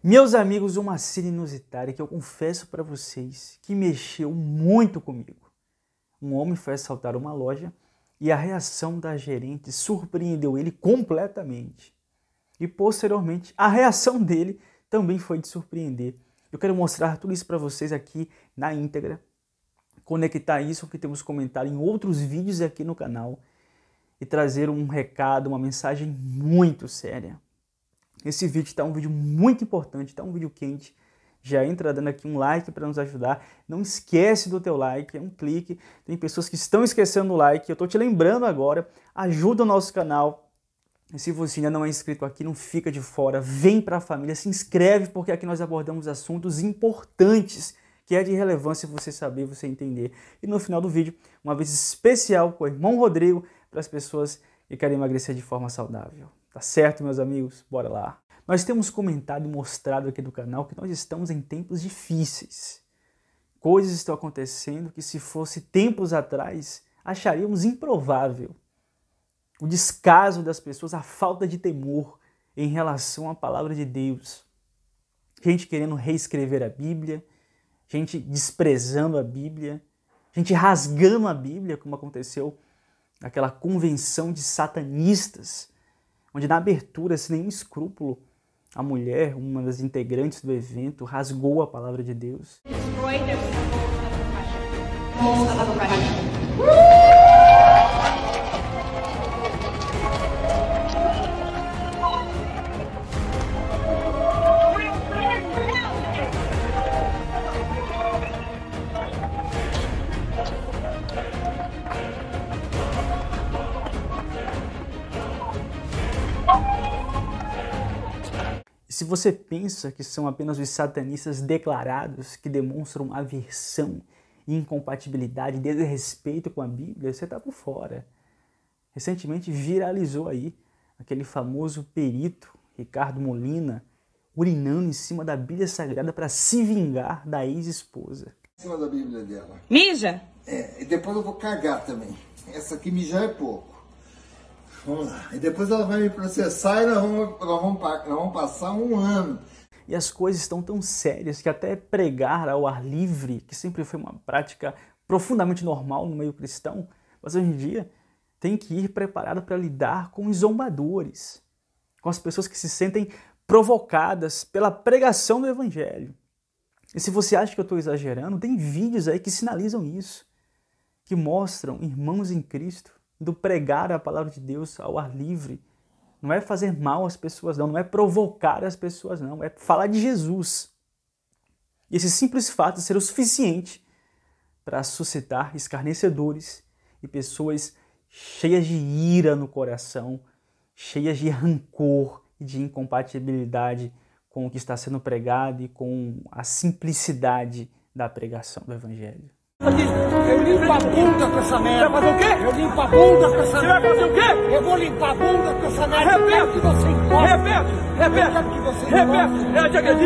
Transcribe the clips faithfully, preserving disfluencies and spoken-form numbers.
Meus amigos, uma cena inusitada que eu confesso para vocês que mexeu muito comigo. Um homem foi assaltar uma loja e a reação da gerente surpreendeu ele completamente. E posteriormente, a reação dele também foi de surpreender. Eu quero mostrar tudo isso para vocês aqui na íntegra, conectar isso com o que temos comentado em outros vídeos aqui no canal e trazer um recado, uma mensagem muito séria. Esse vídeo está um vídeo muito importante, está um vídeo quente. Já entra dando aqui um like para nos ajudar. Não esquece do teu like, é um clique. Tem pessoas que estão esquecendo o like. Eu estou te lembrando agora, ajuda o nosso canal. E se você ainda não é inscrito aqui, não fica de fora. Vem para a família, se inscreve, porque aqui nós abordamos assuntos importantes, que é de relevância você saber, você entender. E no final do vídeo, uma vez especial com o irmão Rodrigo, para as pessoas que querem emagrecer de forma saudável. Tá certo, meus amigos? Bora lá. Nós temos comentado e mostrado aqui do canal que nós estamos em tempos difíceis. Coisas estão acontecendo que, se fosse tempos atrás, acharíamos improvável. O descaso das pessoas, a falta de temor em relação à palavra de Deus. Gente querendo reescrever a Bíblia, gente desprezando a Bíblia, gente rasgando a Bíblia, como aconteceu naquela convenção de satanistas, onde na abertura, sem nenhum escrúpulo, a mulher, uma das integrantes do evento, rasgou a palavra de Deus. Se você pensa que são apenas os satanistas declarados que demonstram aversão, incompatibilidade, desrespeito com a Bíblia, você está por fora. Recentemente viralizou aí aquele famoso perito, Ricardo Molina, urinando em cima da Bíblia Sagrada para se vingar da ex-esposa. Em cima da Bíblia dela. Mija? É, e depois eu vou cagar também. Essa aqui mijar é pouco. Vamos lá. E depois ela vai me processar e nós vamos, nós vamos, nós vamos passar um ano. E as coisas estão tão sérias que até pregar ao ar livre, que sempre foi uma prática profundamente normal no meio cristão, mas hoje em dia tem que ir preparado para lidar com os zombadores, com as pessoas que se sentem provocadas pela pregação do Evangelho. E se você acha que eu estou exagerando, tem vídeos aí que sinalizam isso, que mostram irmãos em Cristo do pregar a palavra de Deus ao ar livre. Não é fazer mal às pessoas, não. Não é provocar as pessoas, não. É falar de Jesus. E esse simples fato ser o suficiente para suscitar escarnecedores e pessoas cheias de ira no coração, cheias de rancor e de incompatibilidade com o que está sendo pregado e com a simplicidade da pregação do Evangelho. Eu limpo a bunda com essa merda. Você vai fazer o quê? Eu limpo a bunda com essa merda. Você vai fazer o quê? Eu vou limpar a bunda com essa merda. Repete que você importa. Repete, repete. Que você repete. É, Jaguedi.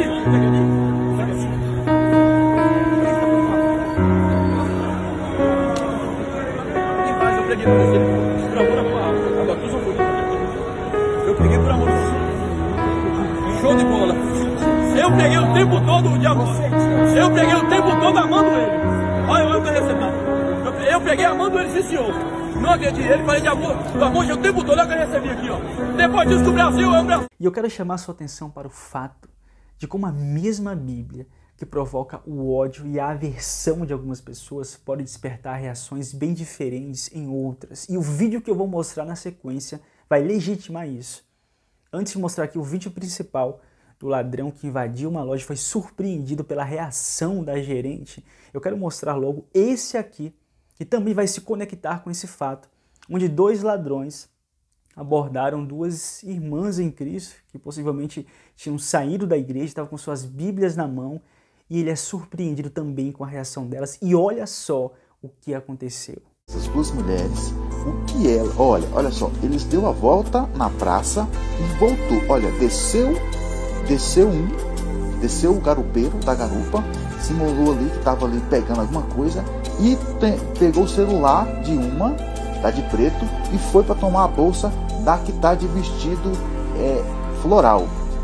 Eu peguei por amor a água. Eu peguei por amor. Show de bola. Eu peguei o tempo todo de amor. Eu peguei o tempo todo amando ele. Olha, eu tô recebendo. Eu, eu peguei amando ele, sim, senhor. Não acredito. Ele falei de amor, do amor o tempo todo, eu recebi aqui, ó. Depois disso, o Brasil é o Brasil. E eu quero chamar a sua atenção para o fato de como a mesma Bíblia, que provoca o ódio e a aversão de algumas pessoas, pode despertar reações bem diferentes em outras. E o vídeo que eu vou mostrar na sequência vai legitimar isso. Antes de mostrar aqui o vídeo principal do ladrão que invadiu uma loja, foi surpreendido pela reação da gerente, eu quero mostrar logo esse aqui, que também vai se conectar com esse fato, onde dois ladrões abordaram duas irmãs em Cristo, que possivelmente tinham saído da igreja, estavam com suas Bíblias na mão, e ele é surpreendido também com a reação delas, e olha só o que aconteceu. Essas duas mulheres, o que ela, olha, olha só, eles deu a volta na praça e voltou, olha, desceu Desceu um, desceu o garupeiro da garupa, simulou ali que estava ali pegando alguma coisa e te, pegou o celular de uma, tá de preto, e foi para tomar a bolsa da que tá de vestido é, floral.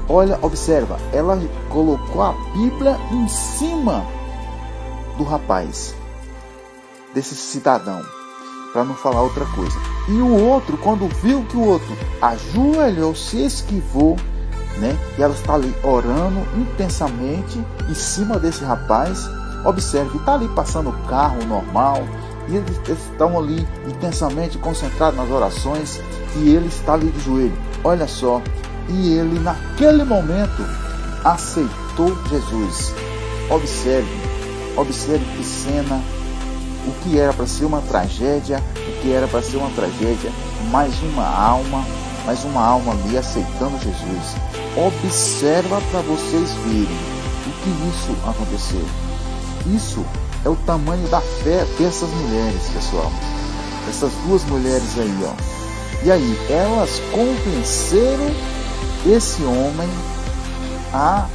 olha, observa, ela colocou a Bíblia em cima do rapaz, desse cidadão, para não falar outra coisa. E o outro, quando viu que o outro ajoelhou, se esquivou, né? E ela está ali orando intensamente em cima desse rapaz. Observe, está ali passando o carro normal, e eles estão ali intensamente concentrados nas orações, e ele está ali de joelho. Olha só, e ele naquele momento aceitou Jesus. Observe, observe que cena, o que era para ser uma tragédia, o que era para ser uma tragédia, mais uma alma, mais uma alma ali aceitando Jesus. Observa para vocês verem o que isso aconteceu. Isso é o tamanho da fé dessas mulheres, pessoal. Essas duas mulheres aí, ó. E aí, elas convenceram esse homem a,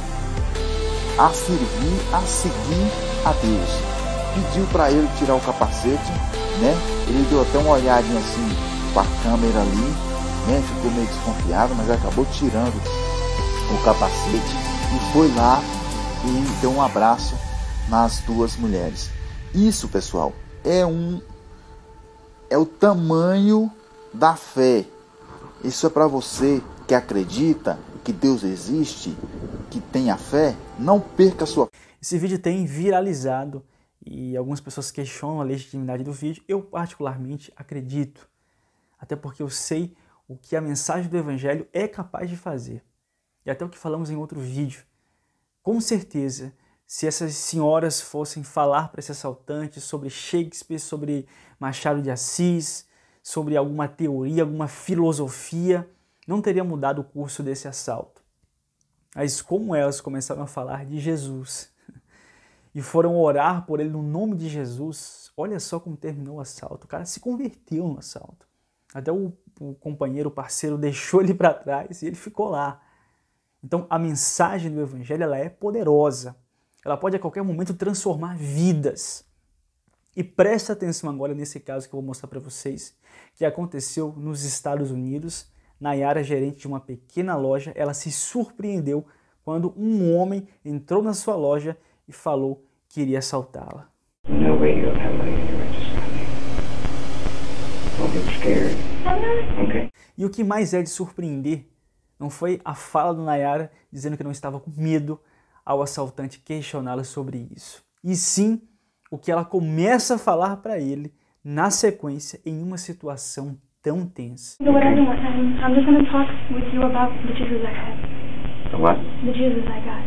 a servir, a seguir a Deus. Pediu para ele tirar o capacete, né? Ele deu até uma olhadinha assim com a câmera ali, né? Ficou meio desconfiado, mas acabou tirando o capacete e foi lá e deu um abraço nas duas mulheres. Isso, pessoal, é um é o tamanho da fé. Isso é para você que acredita que Deus existe, que tem a fé. Não perca a sua fé. Esse vídeo tem viralizado e algumas pessoas questionam a legitimidade do vídeo. Eu particularmente acredito, até porque eu sei o que a mensagem do Evangelho é capaz de fazer. E até o que falamos em outro vídeo. Com certeza, se essas senhoras fossem falar para esse assaltante sobre Shakespeare, sobre Machado de Assis, sobre alguma teoria, alguma filosofia, não teria mudado o curso desse assalto. Mas como elas começaram a falar de Jesus e foram orar por ele no nome de Jesus, olha só como terminou o assalto. O cara se converteu no assalto. Até o, o companheiro, o parceiro, deixou ele para trás e ele ficou lá. Então a mensagem do Evangelho ela é poderosa. Ela pode a qualquer momento transformar vidas. E presta atenção agora nesse caso que eu vou mostrar para vocês, que aconteceu nos Estados Unidos. Nayara, gerente de uma pequena loja, ela se surpreendeu quando um homem entrou na sua loja e falou que iria assaltá-la. No way you have money in your register. Don't get scared. Okay. E o que mais é de surpreender não foi a fala do Nayara dizendo que não estava com medo ao assaltante questioná-la sobre isso, e sim o que ela começa a falar para ele na sequência em uma situação tão tensa. So what I do, I'm, I'm just going to talk with you about the Jesus I got. The what? The Jesus I got.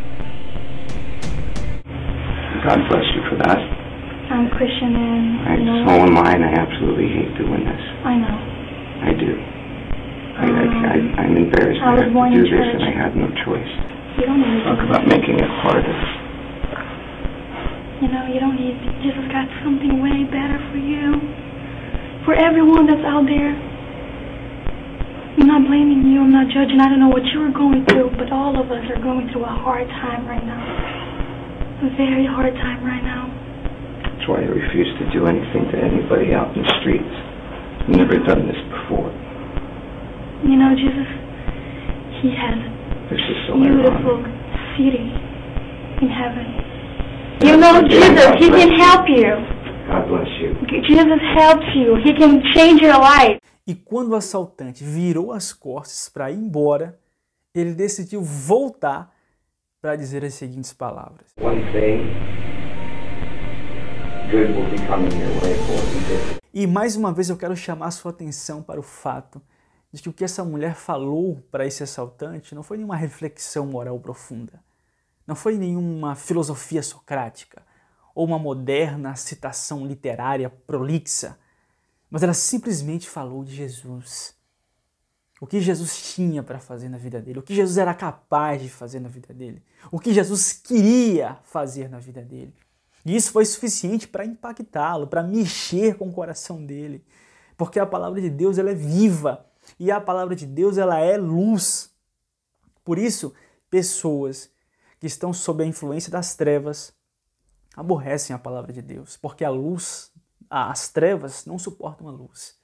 God bless you for that. I'm Christian and, I, you know, so am I, and I absolutely hate doing this. I know. I do. I, I, I, I'm embarrassed I I was have born to do in this, church. and I have no choice. You don't need Talk to. about making it harder. You know, you don't need, Jesus got something way better for you. For everyone that's out there. I'm not blaming you, I'm not judging, I don't know what you were going through, but all of us are going through a hard time right now. A very hard time right now. That's why I refuse to do anything to anybody out in the streets. I've never done this before. You know, Jesus, He has This is a so beautiful ironic. city in heaven. You know, Jesus, He can help you. God bless you. Jesus helps you. He can change your life. E quando o assaltante virou as costas para ir embora, ele decidiu voltar para dizer as seguintes palavras. One thing, good will be coming your way for you. E mais uma vez eu quero chamar a sua atenção para o fato de que o que essa mulher falou para esse assaltante não foi nenhuma reflexão moral profunda, não foi nenhuma filosofia socrática ou uma moderna citação literária prolixa, mas ela simplesmente falou de Jesus. O que Jesus tinha para fazer na vida dele, o que Jesus era capaz de fazer na vida dele, o que Jesus queria fazer na vida dele. E isso foi suficiente para impactá-lo, para mexer com o coração dele, porque a palavra de Deus ela é viva e a palavra de Deus ela é luz. Por isso, pessoas que estão sob a influência das trevas aborrecem a palavra de Deus, porque a luz, as trevas não suportam a luz.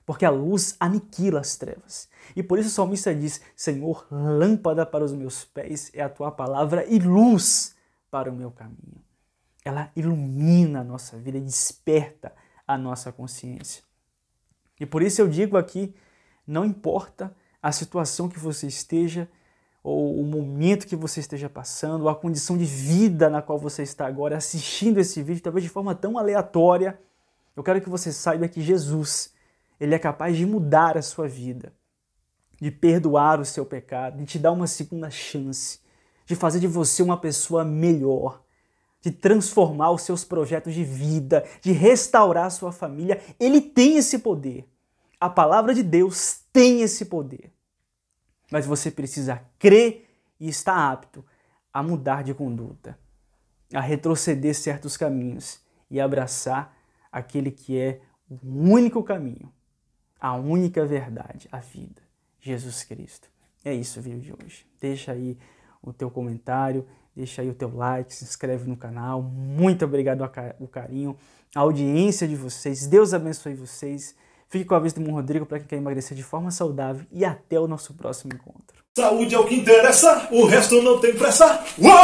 porque a luz aniquila as trevas. E por isso o salmista diz, Senhor, lâmpada para os meus pés é a tua palavra e luz para o meu caminho. Ela ilumina a nossa vida, desperta a nossa consciência. E por isso eu digo aqui, não importa a situação que você esteja, ou o momento que você esteja passando, ou a condição de vida na qual você está agora assistindo esse vídeo, talvez de forma tão aleatória, eu quero que você saiba que Jesus, Ele é capaz de mudar a sua vida, de perdoar o seu pecado, de te dar uma segunda chance, de fazer de você uma pessoa melhor, de transformar os seus projetos de vida, de restaurar a sua família. Ele tem esse poder. A palavra de Deus tem esse poder. Mas você precisa crer e estar apto a mudar de conduta, a retroceder certos caminhos e abraçar aquele que é o único caminho, a única verdade, a vida, Jesus Cristo. É isso o vídeo de hoje. Deixa aí o teu comentário, deixa aí o teu like, se inscreve no canal. Muito obrigado ao carinho, a audiência de vocês. Deus abençoe vocês. Fique com a vista do irmão Rodrigo para quem quer emagrecer de forma saudável e até o nosso próximo encontro. Saúde é o que interessa, o resto não tem pressa.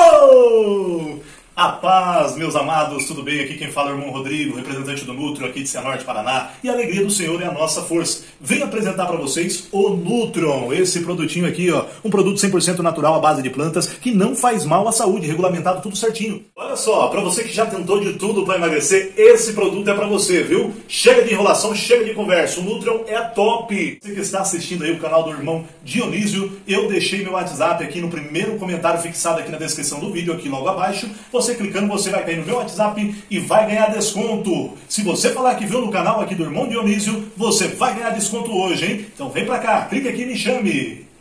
Uou! A paz, meus amados, tudo bem? Aqui quem fala é o irmão Rodrigo, representante do Nutron aqui de Cianorte, Paraná. E a alegria do Senhor é a nossa força. Venho apresentar para vocês o Nutron, esse produtinho aqui, ó, um produto cem por cento natural à base de plantas que não faz mal à saúde, regulamentado tudo certinho. Olha só, para você que já tentou de tudo para emagrecer, esse produto é para você, viu? Chega de enrolação, chega de conversa, o Nutron é top. Você que está assistindo aí o canal do irmão Dionísio, eu deixei meu WhatsApp aqui no primeiro comentário fixado aqui na descrição do vídeo, aqui logo abaixo. Você clicando, você vai cair no meu WhatsApp e vai ganhar desconto. Se você falar que viu no canal aqui do irmão Dionísio, você vai ganhar desconto hoje, hein? Então vem pra cá, clica aqui e me chame.